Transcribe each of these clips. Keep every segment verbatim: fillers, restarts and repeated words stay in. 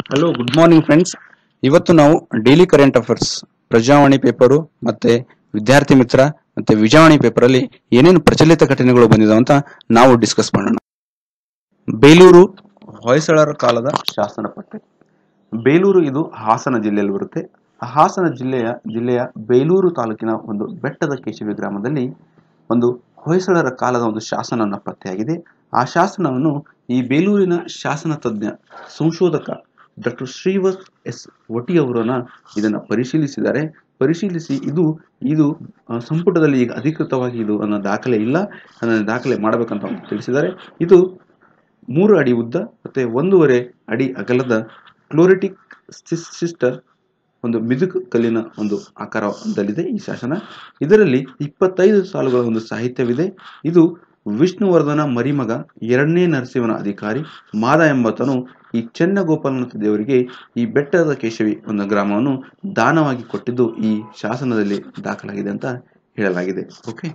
Hello, good morning friends. ಇವತ್ತು ನಾವು daily current affairs Prajavani paper ಮತ್ತೆ ವಿದ್ಯಾರ್ಥಿ ಮಿತ್ರ ಮತ್ತೆ ವಿಜಯವಾಣಿ ಪೇಪರ್ ಅಲ್ಲಿ ಏನೇನು ಪ್ರಚಲಿತ ಘಟನೆಗಳು ಬಂದಿದಾವೆ ಅಂತ ನಾವು ಡಿಸ್ಕಸ್ ಮಾಡೋಣ. ಬೇಲೂರು ಹೊಯ್ಸಳರ ಕಾಲದ ಶಾಸನ ಪಟ್ಟಿ. ಬೇಲೂರು ಇದು ಹಾಸನ ಜಿಲ್ಲೆಯಲ್ಲಿ ಬರುತ್ತೆ. ಹಾಸನ ಜಿಲ್ಲೆಯ ಜಿಲ್ಲೆಯ ಬೇಲೂರು ತಾಲೂಕಿನ ಒಂದು ಬೆಟ್ಟದ ಕೇಶವಿ ಗ್ರಾಮದಲ್ಲಿ ಒಂದು ಹೊಯ್ಸಳರ ಕಾಲದ ಒಂದು ಶಾಸನವನ್ನು ಪತ್ತೆಯಾಗಿದೆ. ಆ ಶಾಸನವನ್ನು ಈ ಬೇಲೂರಿನ ಶಾಸನ ತಜ್ಞ ಸಂಶೋಧಕ ಡಾಕ್ಟರ್ ಶ್ರೀವತ್ ಎಸ್ ವಟಿ ಅವರನ್ನ ಇದನ್ನ ಪರಿಶೀಲಿಸಿದ್ದಾರೆ. ಪರಿಶೀಲಿಸಿ ಇದು ಇದು ಸಂಪುಟದಲ್ಲಿ ಈಗ ಅಧಿಕೃತವಾಗಿ ಇದು ಅನ್ನೋ ದಾಖಲೆ ಇಲ್ಲ, ಅದನ್ನು ದಾಖಲೆ ಮಾಡಬೇಕಂತ ತಿಳಿಸಿದ್ದಾರೆ. ಇದು ಮೂರು ಅಡಿ ಉದ್ದ ಮತ್ತೆ ಒಂದೂವರೆ ಅಡಿ ಅಗಲದ ಕ್ಲೋರಿಟಿಕ್ ಸಿಸ್ಟರ್ ಒಂದು ಮಿದುಕು ಕಲ್ಲಿನ ಒಂದು ಆಕಾರದಲ್ಲಿದೆ ಈ ಶಾಸನ. ಇದರಲ್ಲಿ ಇಪ್ಪತ್ತೈದು ಸಾಲುಗಳ ಒಂದು ಸಾಹಿತ್ಯವಿದೆ. ಇದು ವಿಷ್ಣುವರ್ಧನ ಮರಿಮಗ ಎರಡನೇ ನರಸಿಂಹನ ಅಧಿಕಾರಿ ಮಾದ ಎಂಬಾತನು ಈ ಚೆನ್ನಗೋಪಾಲನಾಥ ದೇವರಿಗೆ ಈ ಬೆಟ್ಟದ ಕೇಶವಿ ಒಂದು ಗ್ರಾಮವನ್ನು ದಾನವಾಗಿ ಕೊಟ್ಟಿದ್ದು ಈ ಶಾಸನದಲ್ಲಿ ದಾಖಲಾಗಿದೆ ಅಂತ ಹೇಳಲಾಗಿದೆ. ಓಕೆ,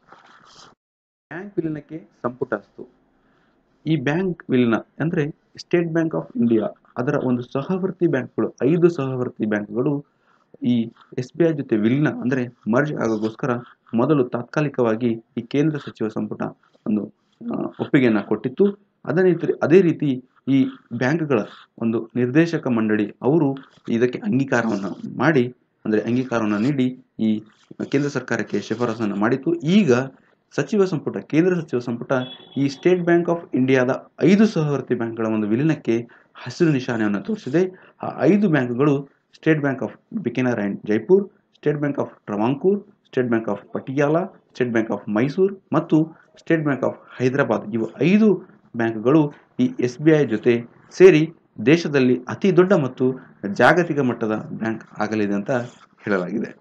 ಬ್ಯಾಂಕ್ ವಿಲೀನಕ್ಕೆ ಸಂಪುಟ ಅಸ್ತು. ಈ ಬ್ಯಾಂಕ್ ವಿಲೀನ ಅಂದ್ರೆ ಸ್ಟೇಟ್ ಬ್ಯಾಂಕ್ ಆಫ್ ಇಂಡಿಯಾ ಅದರ ಒಂದು ಸಹವರ್ತಿ ಬ್ಯಾಂಕ್ಗಳು ಐದು ಸಹವರ್ತಿ ಬ್ಯಾಂಕ್ಗಳು ಈ ಎಸ್ ಬಿ ಐ ಜೊತೆ ವಿಲೀನ ಅಂದ್ರೆ ಮರ್ಜ್ ಆಗೋಗೋಸ್ಕರ ಮೊದಲು ತಾತ್ಕಾಲಿಕವಾಗಿ ಈ ಕೇಂದ್ರ ಸಚಿವ ಸಂಪುಟ ಒಂದು ಒಪ್ಪಿಗೆಯನ್ನ ಕೊಟ್ಟಿತ್ತು. ಅದೇ ರೀತಿ ಅದೇ ರೀತಿ ಈ ಬ್ಯಾಂಕ್ಗಳ ಒಂದು ನಿರ್ದೇಶಕ ಮಂಡಳಿ ಅವರು ಇದಕ್ಕೆ ಅಂಗೀಕಾರವನ್ನು ಮಾಡಿ ಅಂದ್ರೆ ಅಂಗೀಕಾರವನ್ನು ನೀಡಿ ಈ ಕೇಂದ್ರ ಸರ್ಕಾರಕ್ಕೆ ಶಿಫಾರಸನ್ನು ಮಾಡಿತ್ತು. ಈಗ ಸಚಿವ ಸಂಪುಟ ಕೇಂದ್ರ ಸಚಿವ ಸಂಪುಟ ಈ ಸ್ಟೇಟ್ ಬ್ಯಾಂಕ್ ಆಫ್ ಇಂಡಿಯಾದ ಐದು ಸಹವರ್ತಿ ಬ್ಯಾಂಕ್ಗಳ ಒಂದು ವಿಲೀನಕ್ಕೆ ಹಸಿರು ನಿಶಾನೆಯನ್ನು ತೋರಿಸಿದೆ. ಆ ಐದು ಬ್ಯಾಂಕ್ಗಳು state bank of Bikaner and Jaipur, state bank of Travancore, state bank of Patiala, state bank of Mysore ಮತ್ತು ಸ್ಟೇಟ್ ಬ್ಯಾಂಕ್ ಆಫ್ ಹೈದರಾಬಾದ್. ಇವು ಐದು ಬ್ಯಾಂಕ್ಗಳು ಈ ಎಸ್ ಬಿ ಐ ಜೊತೆ ಸೇರಿ ದೇಶದಲ್ಲಿ ಅತಿ ದೊಡ್ಡ ಮತ್ತು ಜಾಗತಿಕ ಮಟ್ಟದ ಬ್ಯಾಂಕ್ ಆಗಲಿದೆ ಅಂತ ಹೇಳಲಾಗಿದೆ.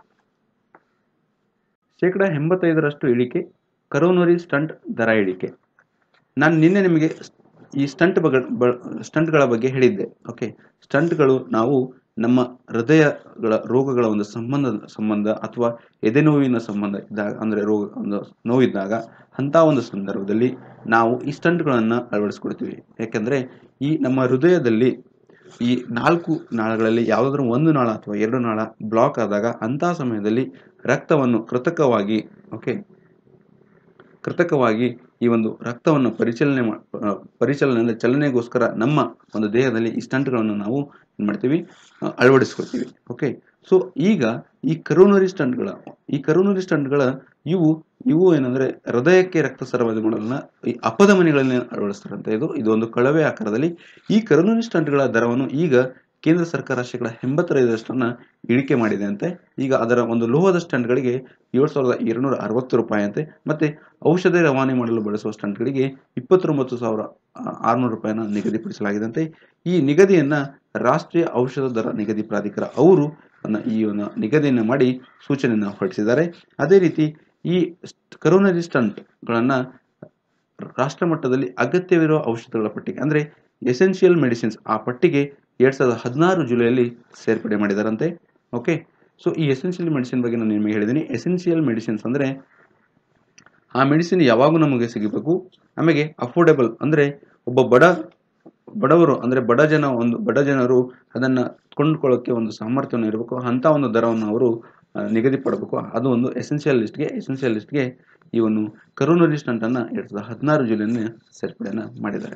ಶೇಕಡ ಎಂಬತ್ತೈದರಷ್ಟು ಇಳಿಕೆ ಕರೋನರಿ ಸ್ಟಂಟ್ ದರ ಇಳಿಕೆ. ನಾನು ನಿನ್ನೆ ನಿಮಗೆ ಈ ಸ್ಟಂಟ್ ಬಗ್ಗೆ ಸ್ಟಂಟ್ಗಳ ಬಗ್ಗೆ ಹೇಳಿದ್ದೆ. ಓಕೆ, ಸ್ಟಂಟ್ಗಳು ನಾವು ನಮ್ಮ ಹೃದಯಗಳ ರೋಗಗಳ ಒಂದು ಸಂಬಂಧ ಸಂಬಂಧ ಅಥವಾ ಎದೆ ನೋವಿನ ಸಂಬಂಧ ಇದ್ದಾಗ ಅಂದ್ರೆ ರೋಗ ಒಂದು ನೋವಿದ್ದಾಗ ಅಂತ ಒಂದು ಸಂದರ್ಭದಲ್ಲಿ ನಾವು ಈ ಸ್ಟಂಟ್ಗಳನ್ನು ಅಳವಡಿಸ್ಕೊಳ್ತೀವಿ. ಯಾಕಂದ್ರೆ ಈ ನಮ್ಮ ಹೃದಯದಲ್ಲಿ ಈ ನಾಲ್ಕು ನಾಳಗಳಲ್ಲಿ ಯಾವುದಾದ್ರೂ ಒಂದು ನಾಳ ಅಥವಾ ಎರಡು ನಾಳ ಬ್ಲಾಕ್ ಆದಾಗ ಅಂತಹ ಸಮಯದಲ್ಲಿ ರಕ್ತವನ್ನು ಕೃತಕವಾಗಿ ಓಕೆ ಕೃತಕವಾಗಿ ಈ ಒಂದು ರಕ್ತವನ್ನು ಪರಿಚಲನೆ ಪರಿಚಲನೆ ಅಂದರೆ ಚಲನೆಗೋಸ್ಕರ ನಮ್ಮ ಒಂದು ದೇಹದಲ್ಲಿ ಈ ಸ್ಟಂಟ್ಗಳನ್ನು ನಾವು ಏನು ಮಾಡ್ತೀವಿ ಅಳವಡಿಸ್ಕೊಳ್ತೀವಿ. ಓಕೆ, ಸೊ ಈಗ ಈ ಕರೋನರಿ ಸ್ಟಂಟ್ಗಳ ಈ ಕರೋನರಿ ಸ್ಟಂಟ್ಗಳ ಇವು ಇವು ಏನಂದ್ರೆ ಹೃದಯಕ್ಕೆ ರಕ್ತ ಸರಬರಾಜು ಮಾಡಲನ್ನ ಈ ಅಪಧಮನಿಗಳಲ್ಲಿ ಅಳವಡಿಸ್ತಾರಂತೆ. ಇದು ಇದು ಒಂದು ಕಳವೆ ಆಕಾರದಲ್ಲಿ ಈ ಕರೋನರಿ ಸ್ಟಂಟ್ಗಳ ದರವನ್ನು ಈಗ ಕೇಂದ್ರ ಸರ್ಕಾರ ಶೇಕಡ ಎಂಬತ್ತೈದರಷ್ಟನ್ನ ಇಳಿಕೆ ಮಾಡಿದೆ ಅಂತೆ. ಈಗ ಅದರ ಒಂದು ಲೋಹದ ಸ್ಟಂಟ್ಗಳಿಗೆ ಏಳು ಸಾವಿರದ ಎರಡುನೂರ ಅರವತ್ತು ರೂಪಾಯಿ ಅಂತೆ. ಮತ್ತೆ ಔಷಧ ರವಾನೆ ಮಾಡಲು ಬಳಸುವ ಸ್ಟಂಟ್ಗಳಿಗೆ ಇಪ್ಪತ್ತೊಂಬತ್ತು ಸಾವಿರ ಆರುನೂರು ರೂಪಾಯಿನ ನಿಗದಿಪಡಿಸಲಾಗಿದಂತೆ. ಈ ನಿಗದಿಯನ್ನ ರಾಷ್ಟ್ರೀಯ ಔಷಧ ದರ ನಿಗದಿ ಪ್ರಾಧಿಕಾರ ಅವರು ಈ ಒಂದು ನಿಗದಿಯನ್ನು ಮಾಡಿ ಸೂಚನೆಯನ್ನು ಹೊರಡಿಸಿದ್ದಾರೆ. ಅದೇ ರೀತಿ ಈ ಕರೋನರಿ ಸ್ಟಂಟ್ಗಳನ್ನ ರಾಷ್ಟ್ರ ಮಟ್ಟದಲ್ಲಿ ಅಗತ್ಯವಿರುವ ಔಷಧಗಳ ಪಟ್ಟಿಗೆ ಅಂದ್ರೆ ಎಸೆನ್ಷಿಯಲ್ ಮೆಡಿಸಿನ್ಸ್ ಆ ಪಟ್ಟಿಗೆ ಎರಡ್ ಸಾವಿರದ ಹದಿನಾರು ಜುಲೈಯಲ್ಲಿ ಸೇರ್ಪಡೆ ಮಾಡಿದಾರಂತೆ. ಓಕೆ, ಸೊ ಈ ಎಸೆನ್ಷಿಯಲ್ ಮೆಡಿಸಿನ್ ಬಗ್ಗೆ ನಾನು ನಿಮಗೆ ಹೇಳಿದ್ದೀನಿ. ಎಸೆನ್ಷಿಯಲ್ ಮೆಡಿಸಿನ್ಸ್ ಅಂದ್ರೆ ಆ ಮೆಡಿಸಿನ್ ಯಾವಾಗೂ ನಮಗೆ ಸಿಗಬೇಕು, ನಮಗೆ ಅಫೋರ್ಡೆಬಲ್ ಅಂದ್ರೆ ಒಬ್ಬ ಬಡ ಬಡವರು ಅಂದ್ರೆ ಬಡ ಜನ ಒಂದು ಬಡ ಜನರು ಅದನ್ನ ಕೊಂಡ್ಕೊಳ್ಳೋಕೆ ಒಂದು ಸಾಮರ್ಥ್ಯವನ್ನು ಇರಬೇಕು, ಅಂತ ಒಂದು ದರವನ್ನು ಅವರು ನಿಗದಿ ಪಡಬೇಕು. ಅದು ಒಂದು ಎಸೆನ್ಷಿಯಲ್ ಲಿಸ್ಟ್ಗೆ ಎಸೆನ್ಷಿಯಲ್ ಲಿಸ್ಟ್ಗೆ ಈ ಒಂದು ಕರೋನರಿ ಸ್ಟಂಟ್ ಅನ್ನ ಎರಡ್ ಸಾವಿರದ ಹದಿನಾರು ಜುಲೈನಲ್ಲಿ ಸೇರ್ಪಡೆಯನ್ನ ಮಾಡಿದ್ದಾರೆ.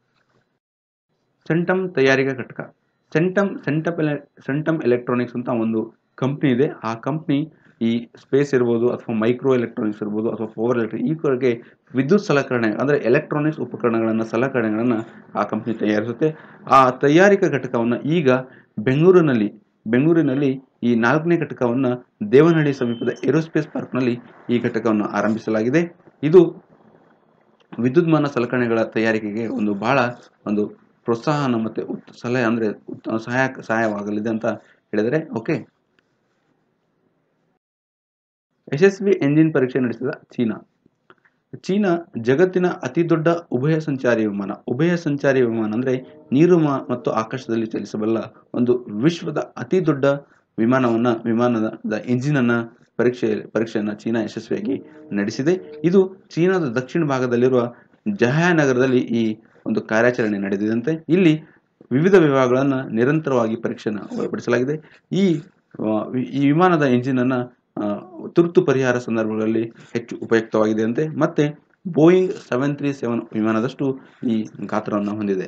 ಸೆಂಟಮ್ ತಯಾರಿಕಾ ಘಟಕ ಸೆಂಟಮ್ ಸೆಂಟಪ್ ಸೆಂಟಮ್ ಎಲೆಕ್ಟ್ರಾನಿಕ್ಸ್ ಅಂತ ಒಂದು ಕಂಪ್ನಿ ಇದೆ. ಆ ಕಂಪ್ನಿ ಈ ಸ್ಪೇಸ್ ಇರ್ಬೋದು ಅಥವಾ ಮೈಕ್ರೋ ಎಲೆಕ್ಟ್ರಾನಿಕ್ಸ್ ಇರ್ಬೋದು ಅಥವಾ ಪವರ್ ಎಲೆಕ್ಟ್ರಿಕ್ ಈ ಕಡೆಗೆ ವಿದ್ಯುತ್ ಸಲಕರಣೆ ಅಂದ್ರೆ ಎಲೆಕ್ಟ್ರಾನಿಕ್ಸ್ ಉಪಕರಣಗಳನ್ನ ಸಲಕರಣೆಗಳನ್ನ ಆ ಕಂಪ್ನಿ ತಯಾರಿಸುತ್ತೆ. ಆ ತಯಾರಿಕಾ ಘಟಕವನ್ನ ಈಗ ಬೆಂಗಳೂರಿನಲ್ಲಿ ಬೆಂಗಳೂರಿನಲ್ಲಿ ಈ ನಾಲ್ಕನೇ ಘಟಕವನ್ನ ದೇವನಹಳ್ಳಿ ಸಮೀಪದ ಏರೋಸ್ಪೇಸ್ ಪಾರ್ಕ್ನಲ್ಲಿ ಈ ಘಟಕವನ್ನು ಆರಂಭಿಸಲಾಗಿದೆ. ಇದು ವಿದ್ಯುನ್ಮಾನ ಸಲಕರಣೆಗಳ ತಯಾರಿಕೆಗೆ ಒಂದು ಬಹಳ ಒಂದು ಪ್ರೋತ್ಸಾಹನ ಮತ್ತೆ ಸಲಹೆ ಅಂದ್ರೆ ಸಹಾಯ ಸಹಾಯವಾಗಲಿದೆ ಅಂತ ಹೇಳಿದರೆ. ಓಕೆ, ಯಶಸ್ವಿ ಎಂಜಿನ್ ಪರೀಕ್ಷೆ ನಡೆಸಿದ ಚೀನಾ. ಚೀನಾ ಜಗತ್ತಿನ ಅತಿ ದೊಡ್ಡ ಉಭಯ ಸಂಚಾರಿ ವಿಮಾನ ಉಭಯ ಸಂಚಾರಿ ವಿಮಾನ ಅಂದ್ರೆ ನೀರು ಮತ್ತು ಆಕಾಶದಲ್ಲಿ ಚಲಿಸಬಲ್ಲ ಒಂದು ವಿಶ್ವದ ಅತಿ ದೊಡ್ಡ ವಿಮಾನವನ್ನ ವಿಮಾನದ ಎಂಜಿನ್ ಅನ್ನ ಪರೀಕ್ಷೆ ಪರೀಕ್ಷೆಯನ್ನ ಚೀನಾ ಯಶಸ್ವಿಯಾಗಿ ನಡೆಸಿದೆ. ಇದು ಚೀನಾದ ದಕ್ಷಿಣ ಭಾಗದಲ್ಲಿರುವ ಜಹಾನಗರದಲ್ಲಿ ಈ ಒಂದು ಕಾರ್ಯಾಚರಣೆ ನಡೆದಿದಂತೆ. ಇಲ್ಲಿ ವಿವಿಧ ವಿಭಾಗಗಳನ್ನು ನಿರಂತರವಾಗಿ ಪರೀಕ್ಷೆಯನ್ನು ಒಳಪಡಿಸಲಾಗಿದೆ. ಈ ಈ ವಿಮಾನದ ಎಂಜಿನ್ ಅನ್ನ ತುರ್ತು ಪರಿಹಾರ ಸಂದರ್ಭಗಳಲ್ಲಿ ಹೆಚ್ಚು ಉಪಯುಕ್ತವಾಗಿದೆ ಅಂತೆ. ಮತ್ತೆ ಬೋಯಿಂಗ್ ಸೆವೆನ್ ತ್ರೀ ಸೆವೆನ್ ವಿಮಾನದಷ್ಟು ಈ ಗಾತ್ರವನ್ನು ಹೊಂದಿದೆ.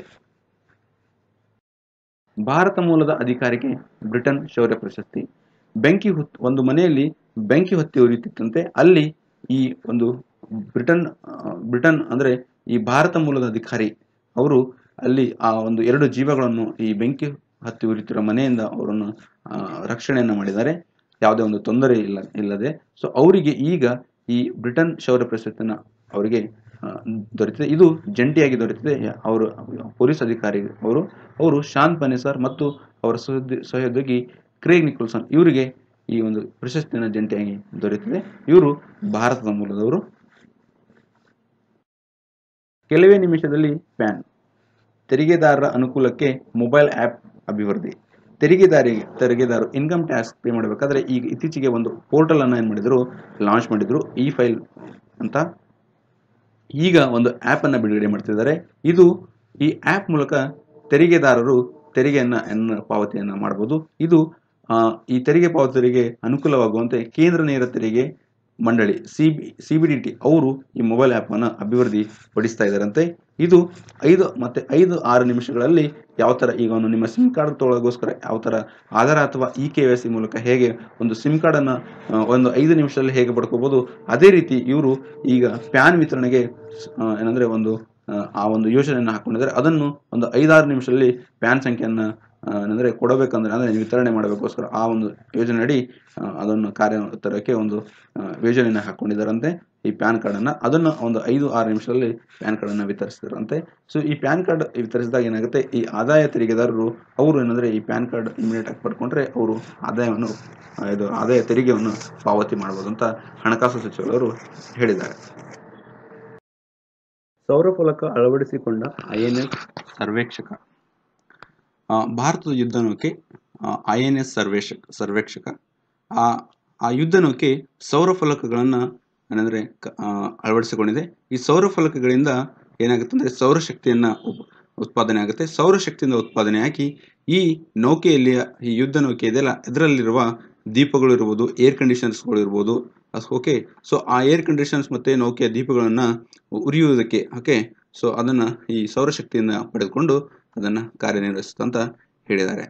ಭಾರತ ಮೂಲದ ಅಧಿಕಾರಿಗೆ ಬ್ರಿಟನ್ ಶೌರ್ಯ ಪ್ರಶಸ್ತಿ. ಬೆಂಕಿ ಹೊತ್ತು ಒಂದು ಮನೆಯಲ್ಲಿ ಬೆಂಕಿ ಹೊತ್ತಿ ಉರಿಯುತ್ತಿತ್ತಂತೆ. ಅಲ್ಲಿ ಈ ಒಂದು ಬ್ರಿಟನ್ ಬ್ರಿಟನ್ ಅಂದ್ರೆ ಈ ಭಾರತ ಮೂಲದ ಅಧಿಕಾರಿ ಅವರು ಅಲ್ಲಿ ಆ ಒಂದು ಎರಡು ಜೀವಗಳನ್ನು ಈ ಬೆಂಕಿ ಹತ್ತಿ ಉರಿಯುತ್ತಿರುವ ಮನೆಯಿಂದ ಅವರನ್ನು ರಕ್ಷಣೆಯನ್ನ ಮಾಡಿದ್ದಾರೆ, ಯಾವುದೇ ಒಂದು ತೊಂದರೆ ಇಲ್ಲ ಇಲ್ಲದೆ. ಸೊ ಅವರಿಗೆ ಈಗ ಈ ಬ್ರಿಟನ್ ಶೌರ್ಯ ಪ್ರಶಸ್ತಿನ ಅವರಿಗೆ ದೊರೆತಿದೆ. ಇದು ಜಂಟಿಯಾಗಿ ದೊರೆತಿದೆ. ಅವರು ಪೊಲೀಸ್ ಅಧಿಕಾರಿ ಅವರು ಅವರು ಶಾನ್ ಪನೆಸರ್ ಮತ್ತು ಅವರ ಸಹೋದ್ಯೋಗಿ ಕ್ರೇಗ್ ನಿಕೋಲ್ಸನ್ ಇವರಿಗೆ ಈ ಒಂದು ಪ್ರಶಸ್ತಿಯನ್ನು ಜಂಟಿಯಾಗಿ ದೊರೆತಿದೆ. ಇವರು ಭಾರತದ ಮೂಲದವರು. ಕೆಲವೇ ನಿಮಿಷದಲ್ಲಿ ಪ್ಯಾನ್. ತೆರಿಗೆದಾರರ ಅನುಕೂಲಕ್ಕೆ ಮೊಬೈಲ್ ಆಪ್ ಅಭಿವೃದ್ಧಿ. ತೆರಿಗೆದಾರಿಗೆ ತೆರಿಗೆದಾರರು ಇನ್ಕಮ್ ಟ್ಯಾಕ್ಸ್ ಪೇ ಮಾಡಬೇಕಾದ್ರೆ ಈಗ ಇತ್ತೀಚೆಗೆ ಒಂದು ಪೋರ್ಟಲ್ ಅನ್ನ ಏನ್ ಮಾಡಿದ್ರು ಲಾಂಚ್ ಮಾಡಿದ್ರು, ಇ ಫೈಲ್ ಅಂತ. ಈಗ ಒಂದು ಆಪ್ ಅನ್ನ ಬಿಡುಗಡೆ ಮಾಡ್ತಿದ್ದಾರೆ. ಇದು ಈ ಆಪ್ ಮೂಲಕ ತೆರಿಗೆದಾರರು ತೆರಿಗೆಯನ್ನ ಪಾವತಿಯನ್ನ ಮಾಡಬಹುದು. ಇದು ಈ ತೆರಿಗೆ ಪಾವತಿಗೆ ಅನುಕೂಲವಾಗುವಂತೆ ಕೇಂದ್ರ ನೇರ ತೆರಿಗೆ ಮಂಡಳಿ ಸಿಬಿ ಸಿಬಿಡಿಟಿ ಅವರು ಈ ಮೊಬೈಲ್ ಆಪ್ ಅನ್ನು ಅಭಿವೃದ್ಧಿ ಪಡಿಸ್ತಾ ಇದ್ದಾರಂತೆ. ಇದು ಐದು ಮತ್ತೆ ಐದು ಆರು ನಿಮಿಷಗಳಲ್ಲಿ ಯಾವ ತರ ಈಗ ಒಂದು ನಿಮ್ಮ ಸಿಮ್ ಕಾರ್ಡ್ ತೊಗೊಳ್ಳೋಗೋಸ್ಕರ ಯಾವ ತರ ಆಧಾರ ಅಥವಾ ಇ ಕೆ ವೈ ಸಿ ಮೂಲಕ ಹೇಗೆ ಒಂದು ಸಿಮ್ ಕಾರ್ಡ್ ಅನ್ನ ಒಂದು ಐದು ನಿಮಿಷದಲ್ಲಿ ಹೇಗೆ ಪಡ್ಕೋಬಹುದು, ಅದೇ ರೀತಿ ಇವರು ಈಗ ಪ್ಯಾನ್ ವಿತರಣೆಗೆ ಏನಂದ್ರೆ ಒಂದು ಆ ಒಂದು ಯೋಜನೆಯನ್ನು ಹಾಕೊಂಡಿದ್ದಾರೆ. ಅದನ್ನು ಒಂದು ಐದಾರು ನಿಮಿಷದಲ್ಲಿ ಪ್ಯಾನ್ ಸಂಖ್ಯೆಯನ್ನ ಏನಂದ್ರೆ ಕೊಡಬೇಕಂದ್ರೆ ಅಂದ್ರೆ ವಿತರಣೆ ಮಾಡಬೇಕೋಸ್ಕರ ಆ ಒಂದು ಯೋಜನೆ ಅಡಿ ಅದನ್ನು ಕಾರ್ಯ ತರಕ್ಕೆ ಒಂದು ಯೋಜನೆಯನ್ನ ಹಾಕೊಂಡಿದ್ದಾರಂತೆ. ಈ ಪ್ಯಾನ್ ಕಾರ್ಡ್ ಅನ್ನ ಅದನ್ನು ಒಂದು ಐದು ಆರು ನಿಮಿಷದಲ್ಲಿ ಪ್ಯಾನ್ ಕಾರ್ಡ್ ಅನ್ನ ವಿತರಿಸಿದಾರಂತೆ. ಸೊ ಈ ಪ್ಯಾನ್ ಕಾರ್ಡ್ ವಿತರಿಸಿದಾಗ ಏನಾಗುತ್ತೆ, ಈ ಆದಾಯ ತೆರಿಗೆದಾರರು ಅವರು ಏನಂದ್ರೆ ಈ ಪ್ಯಾನ್ ಕಾರ್ಡ್ ಇಮಿಡಿಯೇಟ್ ಆಗಿ ಪಡ್ಕೊಂಡ್ರೆ ಅವರು ಆದಾಯವನ್ನು ಇದು ಆದಾಯ ತೆರಿಗೆಯನ್ನು ಪಾವತಿ ಮಾಡಬಹುದು ಅಂತ ಹಣಕಾಸು ಸಚಿವರು ಹೇಳಿದ್ದಾರೆ. ಸೌರಫಲಕ ಅಳವಡಿಸಿಕೊಂಡ ಐ ಎನ್ ಎಸ್ ಸರ್ವೇಕ್ಷಕ. ಭಾರತದ ಯುದ್ಧ ನೌಕೆ I N S Sarvekshak Sarvekshak ಆ ಆ ಯುದ್ಧ ನೌಕೆ ಸೌರ ಫಲಕಗಳನ್ನ ಏನಂದ್ರೆ ಅಳವಡಿಸಿಕೊಂಡಿದೆ. ಈ ಸೌರ ಫಲಕಗಳಿಂದ ಏನಾಗುತ್ತೆ ಅಂದ್ರೆ ಸೌರಶಕ್ತಿಯನ್ನ ಉತ್ಪಾದನೆ ಆಗುತ್ತೆ. ಸೌರಶಕ್ತಿಯಿಂದ ಉತ್ಪಾದನೆ ಆಗಿ ಈ ನೌಕೆಯಲ್ಲಿ ಈ ಯುದ್ಧ ನೌಕೆ ಇದೆಯಲ್ಲ ಇದರಲ್ಲಿರುವ ದೀಪಗಳು ಇರ್ಬೋದು, ಏರ್ ಕಂಡೀಷನರ್ಸ್ಗಳು ಇರ್ಬೋದು. ಓಕೆ, ಸೊ ಆ ಏರ್ ಕಂಡೀಷನ್ಸ್ ಮತ್ತೆ ನೌಕೆಯ ದೀಪಗಳನ್ನ ಉರಿಯುವುದಕ್ಕೆ ಓಕೆ ಸೊ ಅದನ್ನ ಈ ಸೌರಶಕ್ತಿಯಿಂದ ಪಡೆದುಕೊಂಡು ಅದನ್ನ ಕಾರ್ಯನಿರ್ವಹಿಸುತ್ತೆ ಅಂತ ಹೇಳಿದ್ದಾರೆ.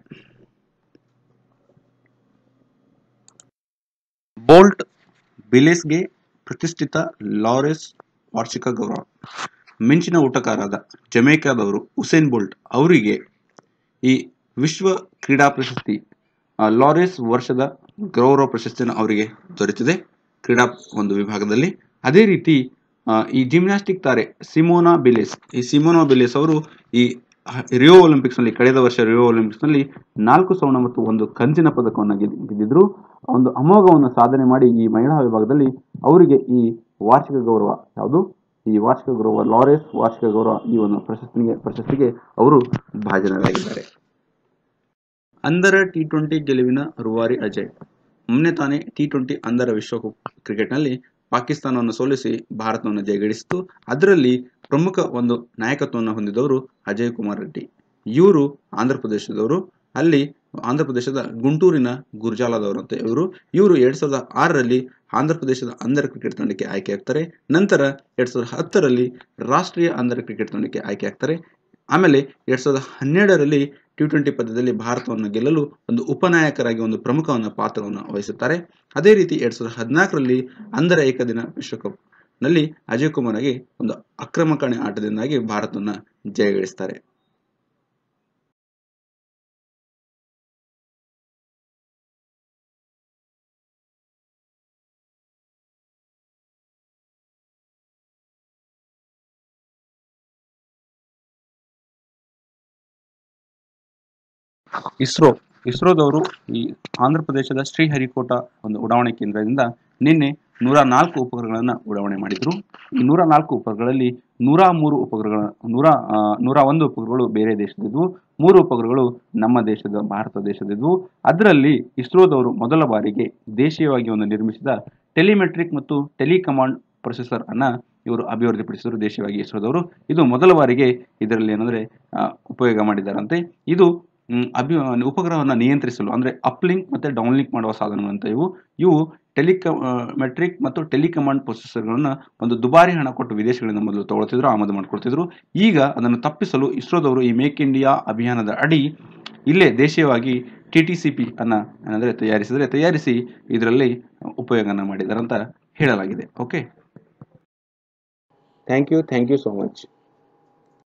ಬೋಲ್ಟ್ ಬಿಲೇಸ್ಗೆ ಪ್ರತಿಷ್ಠಿತ ಲಾರೆಸ್ ವಾರ್ಷಿಕ ಗೌರವ. ಮಿಂಚಿನ ಊಟಗಾರರಾದ ಜಮೈಕಾದವರು ಉಸೇನ್ ಬೋಲ್ಟ್ ಅವರಿಗೆ ಈ ವಿಶ್ವ ಕ್ರೀಡಾ ಪ್ರಶಸ್ತಿ ಲಾರೆಸ್ ವರ್ಷದ ಗೌರವ ಪ್ರಶಸ್ತಿಯನ್ನು ಅವರಿಗೆ ದೊರೆತಿದೆ ಕ್ರೀಡಾ ಒಂದು ವಿಭಾಗದಲ್ಲಿ. ಅದೇ ರೀತಿ ಈ ಜಿಮ್ನಾಸ್ಟಿಕ್ ತಾರೆ ಸಿಮೋನಾ ಬಿಲೇಸ್ ಈ ಸಿಮೋನಾ ಬಿಲೇಸ್ ಅವರು ಈ ರಿಯೋ ಒಲಿಂಪಿಕ್ಸ್ ನಲ್ಲಿ ಕಳೆದ ವರ್ಷ ರಿಯೋ ಒಲಿಂಪಿಕ್ಸ್ ನಲ್ಲಿ ನಾಲ್ಕು ಸ್ವರ್ಣ ಮತ್ತು ಒಂದು ಕಂಚಿನ ಪದಕವನ್ನು ಗೆದ್ದಿದ್ರು. ಒಂದು ಅಮೋಘವನ್ನು ಸಾಧನೆ ಮಾಡಿ ಈ ಮಹಿಳಾ ವಿಭಾಗದಲ್ಲಿ ಅವರಿಗೆ ಈ ವಾರ್ಷಿಕ ಗೌರವ ಯಾವುದು ಈ ವಾರ್ಷಿಕ ಗೌರವ ಲಾರೆಸ್ ವಾರ್ಷಿಕ ಗೌರವ ಈ ಒಂದು ಪ್ರಶಸ್ತಿಗೆ ಪ್ರಶಸ್ತಿಗೆ ಅವರು ಭಾಜನರಾಗಿದ್ದಾರೆ. ಅಂಧರ ಟಿ ಟ್ವೆಂಟಿ ಗೆಲುವಿನ ರೂವಾರಿ ಅಜಯ್. ಮೊನ್ನೆ ತಾನೇ ಟಿ ಟ್ವೆಂಟಿ ಅಂಧರ ವಿಶ್ವಕಪ್ ಕ್ರಿಕೆಟ್ನಲ್ಲಿ ಪಾಕಿಸ್ತಾನವನ್ನು ಸೋಲಿಸಿ ಭಾರತವನ್ನು ಜಯಗಳಿಸಿತು. ಅದರಲ್ಲಿ ಪ್ರಮುಖ ಒಂದು ನಾಯಕತ್ವವನ್ನು ಹೊಂದಿದವರು ಅಜಯ್ ಕುಮಾರ್ ರೆಡ್ಡಿ. ಇವರು ಆಂಧ್ರ ಪ್ರದೇಶದವರು. ಅಲ್ಲಿ ಆಂಧ್ರ ಪ್ರದೇಶದ ಗುಂಟೂರಿನ ಗುರ್ಜಾಲದವರಂತೆ ಇವರು ಇವರು ಎರಡ್ ಸಾವಿರದ ಆರರಲ್ಲಿ ಆಂಧ್ರ ಪ್ರದೇಶದ ಅಂಧರ ಕ್ರಿಕೆಟ್ ತಂಡಕ್ಕೆ ಆಯ್ಕೆ ಆಗ್ತಾರೆ. ನಂತರ ಎರಡ್ ಸಾವಿರದ ಹತ್ತರಲ್ಲಿ ರಾಷ್ಟ್ರೀಯ ಅಂಧರ ಕ್ರಿಕೆಟ್ ತಂಡಕ್ಕೆ ಆಯ್ಕೆ ಆಗ್ತಾರೆ. ಆಮೇಲೆ ಎರಡ್ ಸಾವಿರದ ಹನ್ನೆರಡರಲ್ಲಿ ಟಿ ಟ್ವೆಂಟಿ ಪಂದ್ಯದಲ್ಲಿ ಭಾರತವನ್ನು ಗೆಲ್ಲಲು ಒಂದು ಉಪನಾಯಕರಾಗಿ ಒಂದು ಪ್ರಮುಖ ಪಾತ್ರವನ್ನು ವಹಿಸುತ್ತಾರೆ. ಅದೇ ರೀತಿ ಎರಡ್ ಸಾವಿರದ ಹದಿನಾಲ್ಕರಲ್ಲಿ ಅಂಧರ ಏಕದಿನ ವಿಶ್ವಕಪ್ ನಲ್ಲಿ ಅಜಯ್ ಕುಮಾರ್ ಆಗಿ ಒಂದು ಆಕ್ರಮಣಕಾರಿ ಆಟದಿಂದಾಗಿ ಭಾರತವನ್ನು ಜಯಗಳಿಸ್ತಾರೆ. ಇಸ್ರೋ ಇಸ್ರೋದವರು ಈ ಆಂಧ್ರ ಪ್ರದೇಶದ ಶ್ರೀಹರಿಕೋಟ ಒಂದು ಉಡಾವಣೆ ಕೇಂದ್ರದಿಂದ ನಿನ್ನೆ ನೂರ ನಾಲ್ಕು ಉಪಗ್ರಹಗಳನ್ನು ಉಡಾವಣೆ ಮಾಡಿದ್ರು. ಈ ನೂರ ನಾಲ್ಕು ಉಪಗ್ರಹಗಳಲ್ಲಿ ನೂರ ಮೂರು ಉಪಗ್ರಹಗಳ ನೂರ ನೂರ ಒಂದು ಉಪಗ್ರಹಗಳು ಬೇರೆ ದೇಶದಿದ್ವು, ಮೂರು ಉಪಗ್ರಹಗಳು ನಮ್ಮ ದೇಶದ ಭಾರತ ದೇಶದಿದ್ವು. ಅದರಲ್ಲಿ ಇಸ್ರೋದವರು ಮೊದಲ ಬಾರಿಗೆ ದೇಶೀಯವಾಗಿ ಒಂದು ನಿರ್ಮಿಸಿದ ಟೆಲಿಮೆಟ್ರಿಕ್ ಮತ್ತು ಟೆಲಿಕಮಾಂಡ್ ಪ್ರೊಸೆಸರ್ ಅನ್ನ ಇವರು ಅಭಿವೃದ್ಧಿಪಡಿಸಿದ್ರು ದೇಶೀಯವಾಗಿ ಇಸ್ರೋದವರು. ಇದು ಮೊದಲ ಬಾರಿಗೆ ಇದರಲ್ಲಿ ಏನಂದ್ರೆ ಉಪಯೋಗ ಮಾಡಿದ್ದಾರಂತೆ. ಇದು ಅಭಿ ಉಪಗ್ರಹವನ್ನು ನಿಯಂತ್ರಿಸಲು ಅಂದ್ರೆ ಅಪ್ಲಿಂಕ್ ಮತ್ತೆ ಡೌನ್ಲಿಂಕ್ ಮಾಡುವ ಸಾಧನಗಳಂತ ಇವು ಇವು ಟೆಲಿಕ ಮೆಟ್ರಿಕ್ ಮತ್ತು ಟೆಲಿಕಮಾಂಡ್ ಪ್ರೊಸೆಸರ್ಗಳನ್ನ ಒಂದು ದುಬಾರಿ ಹಣ ಕೊಟ್ಟು ವಿದೇಶಗಳಿಂದ ಮೊದಲು ತಗೊಳ್ತಿದ್ರು, ಆಮದು ಮಾಡ್ಕೊಳ್ತಿದ್ರು. ಈಗ ಅದನ್ನು ತಪ್ಪಿಸಲು ಇಸ್ರೋದವರು ಈ ಮೇಕ್ ಇಂಡಿಯಾ ಅಭಿಯಾನದ ಅಡಿ ಇಲ್ಲೇ ದೇಶೀಯವಾಗಿ ಟಿ ಟಿ ಸಿ ಪಿ ಅನ್ನ ಅಂದ್ರೆ ತಯಾರಿಸಿದ್ರೆ ತಯಾರಿಸಿ ಇದರಲ್ಲಿ ಉಪಯೋಗನ ಮಾಡಿದ್ದಾರೆ ಅಂತ ಹೇಳಲಾಗಿದೆ. Okay, thank you thank you so much.